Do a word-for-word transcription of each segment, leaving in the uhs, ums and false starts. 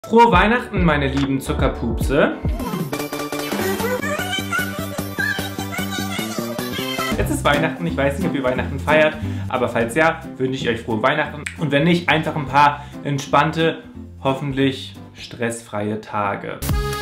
Frohe Weihnachten, meine lieben Zuckerpupse. Jetzt ist Weihnachten, ich weiß nicht, ob ihr Weihnachten feiert, aber falls ja, wünsche ich euch frohe Weihnachten. Und wenn nicht, einfach ein paar entspannte, hoffentlich stressfreie Tage.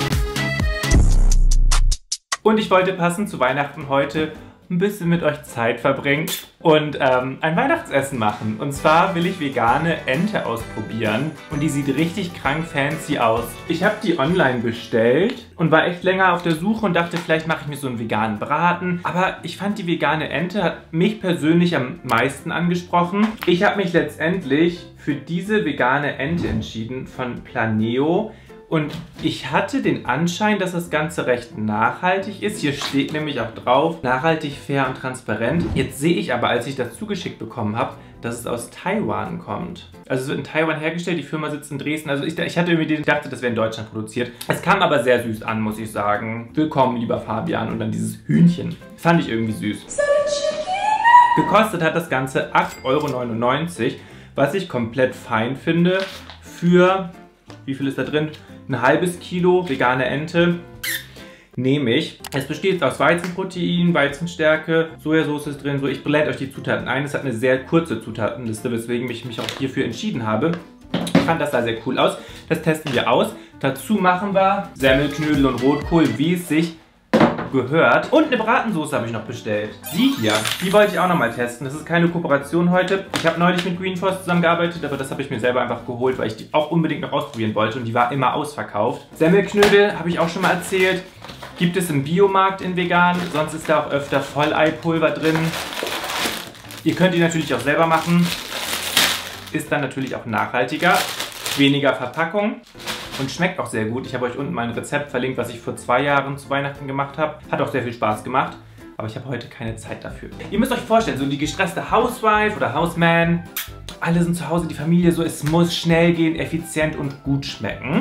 Und ich wollte passend zu Weihnachten heute ein bisschen mit euch Zeit verbringen und ähm, ein Weihnachtsessen machen. Und zwar will ich vegane Ente ausprobieren und die sieht richtig krank fancy aus. Ich habe die online bestellt und war echt länger auf der Suche und dachte, vielleicht mache ich mir so einen veganen Braten. Aber ich fand die vegane Ente hat mich persönlich am meisten angesprochen. Ich habe mich letztendlich für diese vegane Ente entschieden von Planeo. Und ich hatte den Anschein, dass das Ganze recht nachhaltig ist. Hier steht nämlich auch drauf, nachhaltig, fair und transparent. Jetzt sehe ich aber, als ich das zugeschickt bekommen habe, dass es aus Taiwan kommt. Also es wird in Taiwan hergestellt, die Firma sitzt in Dresden. Also ich, ich hatte irgendwie den, dachte, das wäre in Deutschland produziert. Es kam aber sehr süß an, muss ich sagen. Willkommen, lieber Fabian. Und dann dieses Hühnchen. Fand ich irgendwie süß. Gekostet hat das Ganze acht Euro neunundneunzig, was ich komplett fein finde für, wie viel ist da drin? Ein halbes Kilo vegane Ente nehme ich. Es besteht aus Weizenprotein, Weizenstärke, Sojasauce ist drin. So, ich blende euch die Zutaten ein. Es hat eine sehr kurze Zutatenliste, weswegen ich mich auch hierfür entschieden habe. Ich fand das sah sehr cool aus. Das testen wir aus. Dazu machen wir Semmelknödel und Rotkohl, wie es sich gehört. Und eine Bratensoße habe ich noch bestellt. Die hier, die wollte ich auch noch mal testen. Das ist keine Kooperation heute. Ich habe neulich mit Green Force zusammengearbeitet, aber das habe ich mir selber einfach geholt, weil ich die auch unbedingt noch ausprobieren wollte und die war immer ausverkauft. Semmelknödel habe ich auch schon mal erzählt. Gibt es im Biomarkt in vegan, sonst ist da auch öfter Volleipulver drin. Ihr könnt die natürlich auch selber machen. Ist dann natürlich auch nachhaltiger. Weniger Verpackung. Und schmeckt auch sehr gut. Ich habe euch unten mein Rezept verlinkt, was ich vor zwei Jahren zu Weihnachten gemacht habe. Hat auch sehr viel Spaß gemacht, aber ich habe heute keine Zeit dafür. Ihr müsst euch vorstellen, so die gestresste Housewife oder Houseman, alle sind zu Hause, die Familie so, es muss schnell gehen, effizient und gut schmecken.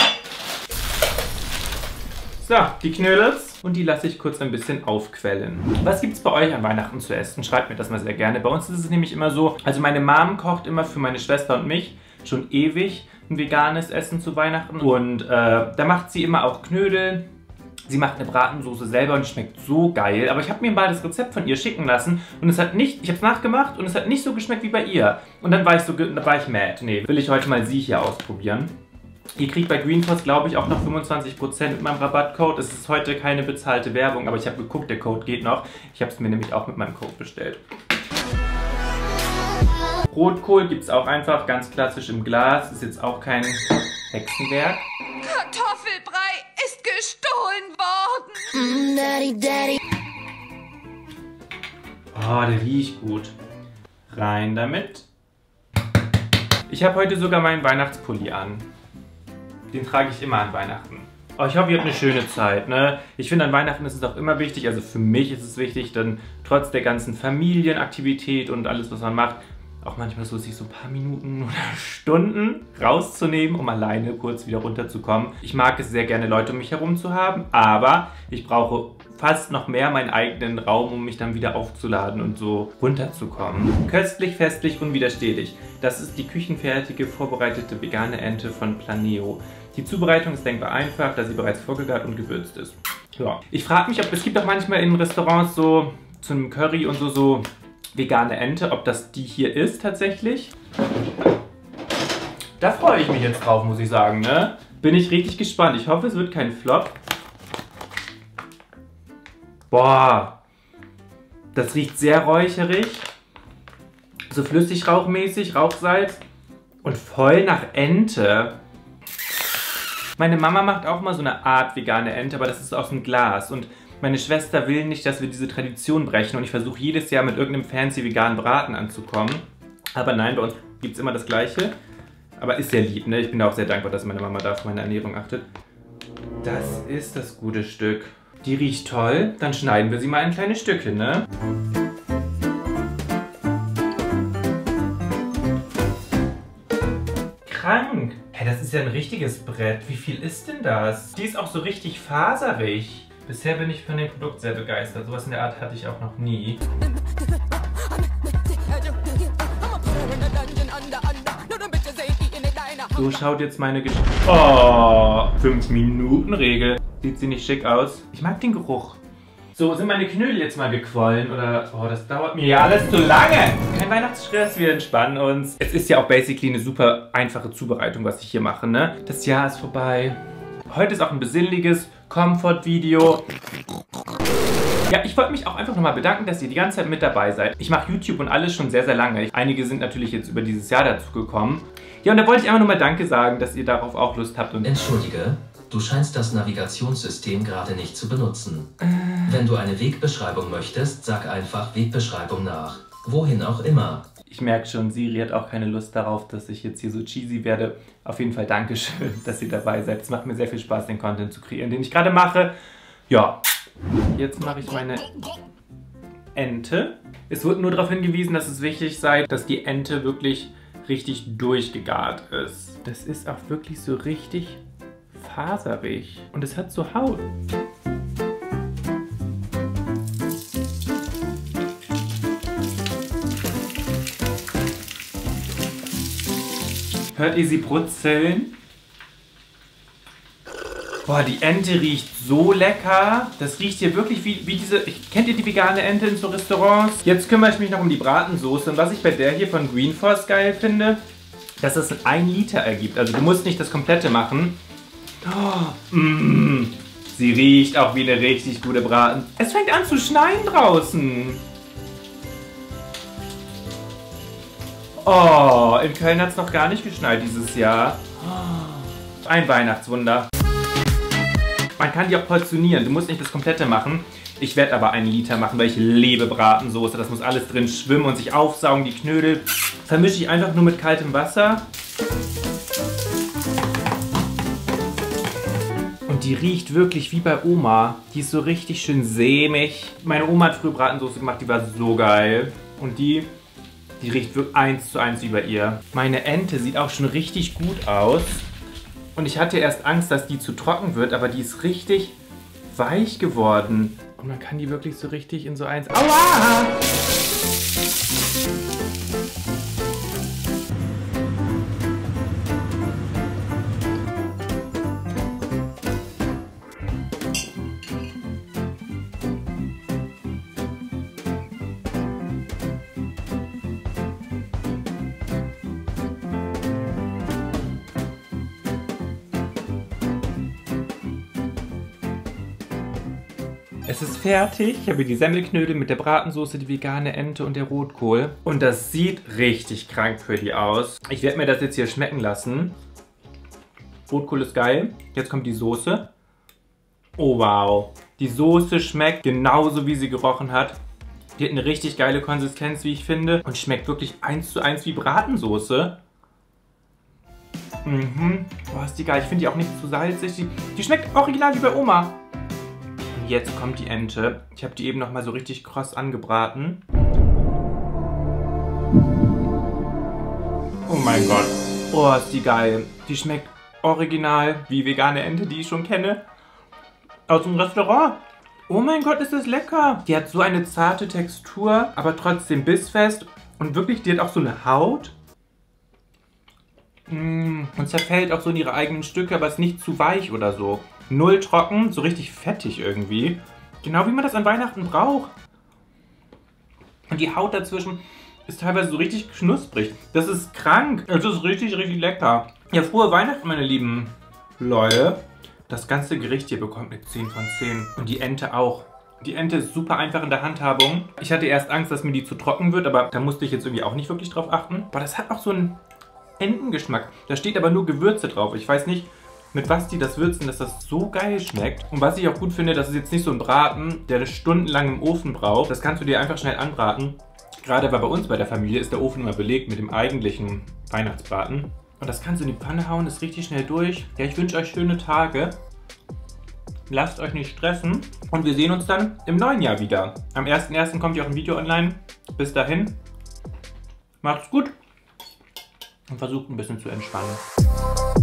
So, die Knödels und die lasse ich kurz ein bisschen aufquellen. Was gibt es bei euch an Weihnachten zu essen? Schreibt mir das mal sehr gerne. Bei uns ist es nämlich immer so, also meine Mom kocht immer für meine Schwester und mich schon ewig ein veganes Essen zu Weihnachten und äh, da macht sie immer auch Knödel. Sie macht eine Bratensoße selber und die schmeckt so geil. Aber ich habe mir mal das Rezept von ihr schicken lassen und es hat nicht, ich habe es nachgemacht und es hat nicht so geschmeckt wie bei ihr. Und dann war ich so, da war ich mad. Nee, will ich heute mal sie hier ausprobieren. Ihr kriegt bei Green Force, glaube ich, auch noch fünfundzwanzig Prozent mit meinem Rabattcode. Es ist heute keine bezahlte Werbung, aber ich habe geguckt, der Code geht noch. Ich habe es mir nämlich auch mit meinem Code bestellt. Rotkohl gibt es auch einfach ganz klassisch im Glas. Ist jetzt auch kein Hexenwerk. Kartoffelbrei ist gestohlen worden. Mm, Daddy, Daddy. Oh, der riecht gut. Rein damit. Ich habe heute sogar meinen Weihnachtspulli an. Den trage ich immer an Weihnachten. Oh, ich hoffe, ihr habt eine schöne Zeit, ne? Ich finde, an Weihnachten ist es auch immer wichtig, also für mich ist es wichtig, dann trotz der ganzen Familienaktivität und alles, was man macht, auch manchmal so sich so ein paar Minuten oder Stunden rauszunehmen, um alleine kurz wieder runterzukommen. Ich mag es sehr gerne, Leute um mich herum zu haben, aber ich brauche fast noch mehr meinen eigenen Raum, um mich dann wieder aufzuladen und so runterzukommen. Köstlich, festlich, unwiderstehlich. Das ist die küchenfertige, vorbereitete vegane Ente von Planeo. Die Zubereitung ist denkbar einfach, da sie bereits vorgegart und gewürzt ist. Ja. Ich frage mich, ob es gibt auch manchmal in Restaurants so zu einem Curry und so so vegane Ente, ob das die hier ist tatsächlich. Da freue ich mich jetzt drauf, muss ich sagen, ne? Bin ich richtig gespannt. Ich hoffe, es wird kein Flop. Boah, das riecht sehr räucherig. So flüssig rauchmäßig, Rauchsalz und voll nach Ente. Meine Mama macht auch mal so eine Art vegane Ente, aber das ist aus dem Glas und meine Schwester will nicht, dass wir diese Tradition brechen und ich versuche jedes Jahr mit irgendeinem fancy veganen Braten anzukommen. Aber nein, bei uns gibt es immer das Gleiche. Aber ist sehr lieb, ne? Ich bin da auch sehr dankbar, dass meine Mama da auf meine Ernährung achtet. Das ist das gute Stück. Die riecht toll. Dann schneiden wir sie mal in kleine Stücke, ne? Krank. Hey, das ist ja ein richtiges Brett. Wie viel ist denn das? Die ist auch so richtig faserig. Bisher bin ich von dem Produkt sehr begeistert. Sowas in der Art hatte ich auch noch nie. So schaut jetzt meine Gesch... Oh, fünf Minuten Regel. Sieht sie nicht schick aus? Ich mag den Geruch. So, sind meine Knödel jetzt mal gequollen? Oder, oh, das dauert mir ja alles zu lange. Kein Weihnachtsstress, wir entspannen uns. Es ist ja auch basically eine super einfache Zubereitung, was ich hier mache, ne? Das Jahr ist vorbei. Heute ist auch ein besinnliches Comfort-Video. Ja, ich wollte mich auch einfach nochmal bedanken, dass ihr die ganze Zeit mit dabei seid. Ich mache YouTube und alles schon sehr, sehr lange. Einige sind natürlich jetzt über dieses Jahr dazu gekommen. Ja, und da wollte ich einfach nur mal Danke sagen, dass ihr darauf auch Lust habt. Und Entschuldige, du scheinst das Navigationssystem gerade nicht zu benutzen. Äh. Wenn du eine Wegbeschreibung möchtest, sag einfach Wegbeschreibung nach. Wohin auch immer. Ich merke schon, Siri hat auch keine Lust darauf, dass ich jetzt hier so cheesy werde. Auf jeden Fall Dankeschön, dass ihr dabei seid. Es macht mir sehr viel Spaß, den Content zu kreieren, den ich gerade mache. Ja, jetzt mache ich meine Ente. Es wurde nur darauf hingewiesen, dass es wichtig sei, dass die Ente wirklich richtig durchgegart ist. Das ist auch wirklich so richtig faserig. Und es hat so Haut. Hört ihr sie brutzeln? Boah, die Ente riecht so lecker. Das riecht hier wirklich wie, wie diese... Kennt ihr die vegane Ente in so Restaurants? Jetzt kümmere ich mich noch um die Bratensoße. Und was ich bei der hier von Green Force geil finde, dass es ein Liter ergibt. Also du musst nicht das komplette machen. Oh, mm, sie riecht auch wie eine richtig gute Braten. Es fängt an zu schneien draußen. Oh, in Köln hat es noch gar nicht geschneit dieses Jahr. Oh, ein Weihnachtswunder. Man kann die auch portionieren. Du musst nicht das komplette machen. Ich werde aber einen Liter machen, weil ich liebe Bratensoße. Das muss alles drin schwimmen und sich aufsaugen, die Knödel. Vermische ich einfach nur mit kaltem Wasser. Und die riecht wirklich wie bei Oma. Die ist so richtig schön sämig. Meine Oma hat früher Bratensoße gemacht, die war so geil. Und die... Die riecht wirklich eins zu eins wie bei ihr. Meine Ente sieht auch schon richtig gut aus. Und ich hatte erst Angst, dass die zu trocken wird, aber die ist richtig weich geworden. Und man kann die wirklich so richtig in so eins... Aua! Es ist fertig. Ich habe hier die Semmelknödel mit der Bratensoße, die vegane Ente und der Rotkohl. Und das sieht richtig krank für die aus. Ich werde mir das jetzt hier schmecken lassen. Rotkohl ist geil. Jetzt kommt die Soße. Oh wow. Die Soße schmeckt genauso, wie sie gerochen hat. Die hat eine richtig geile Konsistenz, wie ich finde. Und schmeckt wirklich eins zu eins wie Bratensoße. Mhm. Boah, ist die geil. Ich finde die auch nicht zu salzig. Die, die schmeckt original wie bei Oma. Jetzt kommt die Ente. Ich habe die eben noch mal so richtig kross angebraten. Oh mein Gott. Oh, ist die geil. Die schmeckt original wie vegane Ente, die ich schon kenne. Aus dem Restaurant. Oh mein Gott, ist das lecker. Die hat so eine zarte Textur, aber trotzdem bissfest. Und wirklich, die hat auch so eine Haut. Und zerfällt auch so in ihre eigenen Stücke, aber ist nicht zu weich oder so. Null trocken, so richtig fettig irgendwie. Genau wie man das an Weihnachten braucht. Und die Haut dazwischen ist teilweise so richtig knusprig. Das ist krank. Es ist richtig, richtig lecker. Ja, frohe Weihnachten, meine lieben Leute. Das ganze Gericht hier bekommt eine zehn von zehn. Und die Ente auch. Die Ente ist super einfach in der Handhabung. Ich hatte erst Angst, dass mir die zu trocken wird, aber da musste ich jetzt irgendwie auch nicht wirklich drauf achten. Aber das hat auch so einen Entengeschmack. Da steht aber nur Gewürze drauf. Ich weiß nicht, mit was die das würzen, dass das so geil schmeckt. Und was ich auch gut finde, das ist jetzt nicht so ein Braten, der stundenlang im Ofen braucht. Das kannst du dir einfach schnell anbraten. Gerade weil bei uns bei der Familie ist der Ofen immer belegt mit dem eigentlichen Weihnachtsbraten. Und das kannst du in die Pfanne hauen, ist richtig schnell durch. Ja, ich wünsche euch schöne Tage. Lasst euch nicht stressen. Und wir sehen uns dann im neuen Jahr wieder. Am ersten ersten kommt ja auch ein Video online. Bis dahin. Macht's gut. Und versucht ein bisschen zu entspannen.